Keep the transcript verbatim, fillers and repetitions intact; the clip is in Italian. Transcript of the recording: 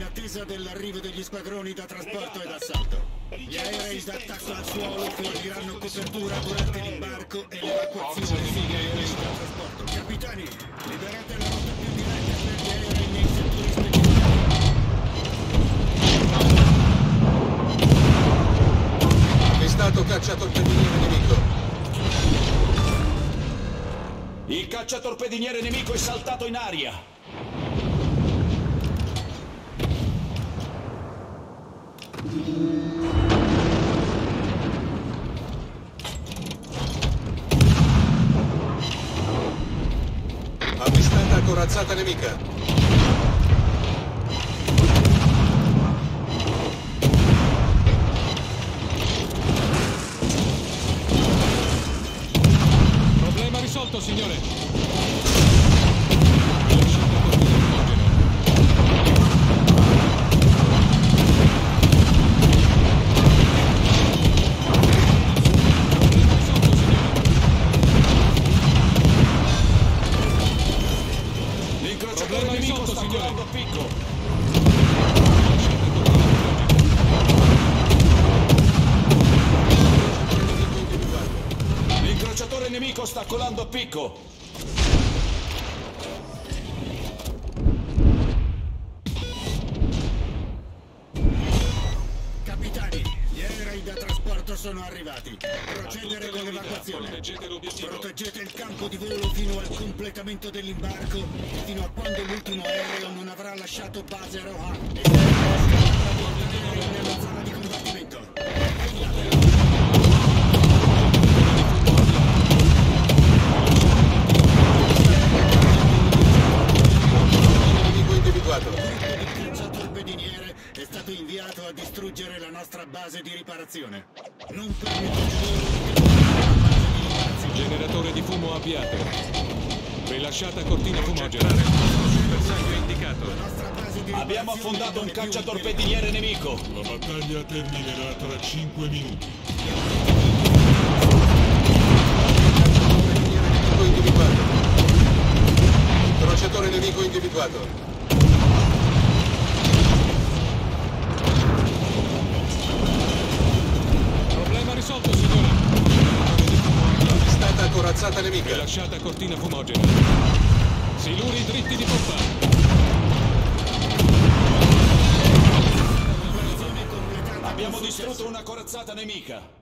attesa dell'arrivo degli squadroni da trasporto ed assalto. Gli aerei d'attacco al suolo forniranno copertura durante l'imbarco e l'evacuazione degli aerei da trasporto. Capitani, liberate la rotta più diretta per gli aerei nei settori specifici. Avvistato cacciatorpediniere nemico. Il cacciatorpediniere nemico è saltato in aria. Avvistata corazzata nemica. Problema risolto, signore. L'incrociatore nemico sta colando a picco. L'incrociatore nemico sta colando a picco. Capitani, gli aerei da trasporto sono arrivati. Procedere con l'evacuazione. Proteggete il campo di volo fino al completamento dell'imbarco e fino a quando l'ultimo aereo non avrà lasciato base Rohan. E nella zona di combattimento. Nemico individuato. Il gruppo di cacciatorpediniere è stato inviato a distruggere la nostra base di riparazione. Non permettete loro di Generatore di fumo avviato. Rilasciata cortina fumogena. Bersaglio indicato. Abbiamo affondato un cacciatorpediniere nemico. La battaglia terminerà tra cinque minuti. Cacciatorpediniere nemico individuato. Incrociatore nemico individuato. Problema risolto, signore. Avvistata corazzata nemica. Rilasciata cortina fumogena. Siluri dritti di poppa. Abbiamo distrutto una corazzata nemica.